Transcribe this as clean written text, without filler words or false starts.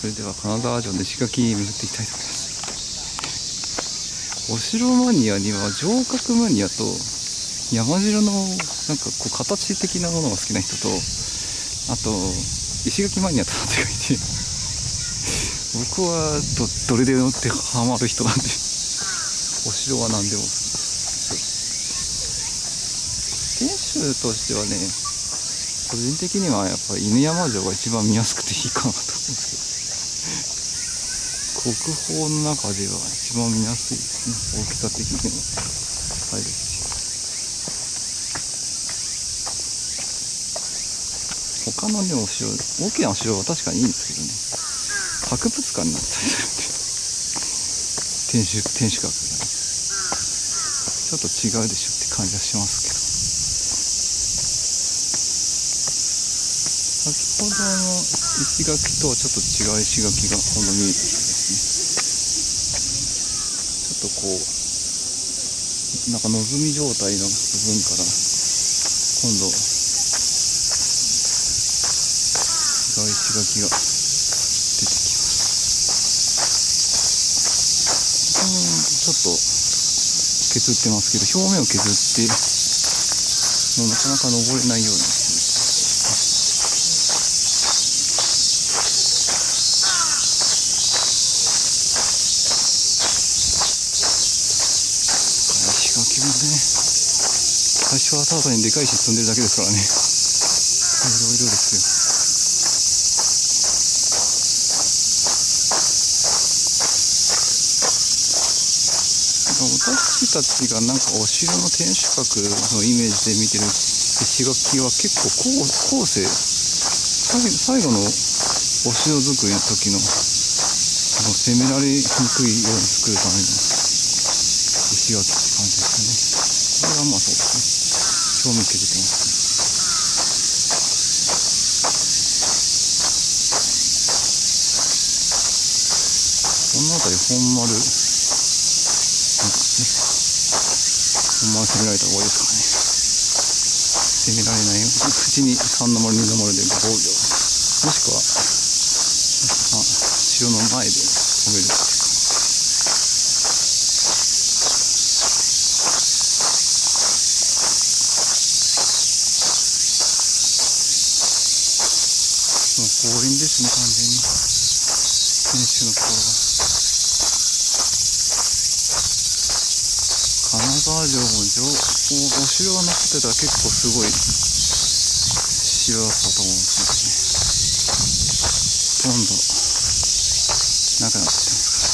それでは金沢城の石垣巡っていきたいと思います。お城マニアには城郭マニアと山城のなんかこう形的なものが好きな人と、あと石垣マニアとなっていて、僕はどれでもってハマる人なんで、お城は何でも。天守としてはね、個人的にはやっぱり犬山城が一番見やすくていいかなと思うんですけど、国宝の中では一番見やすいですね。大きさ的にも入るし、他のねお城、大きなお城は確かにいいんですけどね、博物館になったりするんで、天守閣がねちょっと違うでしょって感じはしますけど、先ほどの石垣とはちょっと違う石垣が今度見えてきてですね、ちょっとこうなんかのぞみ状態の部分から今度違う石垣が出てきます。ちょっと削ってますけど、表面を削ってもうなかなか登れないようにしてる。石垣もね、最初はただにでかい石積んでるだけですからね、いろいろですよ。私たちがなんかお城の天守閣のイメージで見てる石垣は結構後世、最後のお城作りの時の攻められにくいように作るための石垣って感じですかね。これはまあそうですね、表面削ってますね。この辺り本丸攻められた方がいいですかね。攻められないように口に3の丸2の丸で防御、もしくは城の前で止めるっていう感じ。もう公園ですね、完全に天守のところが。金沢城もお城が残ってたら結構すごい城だったと思うんですけどね、ほとんどなくなってますから。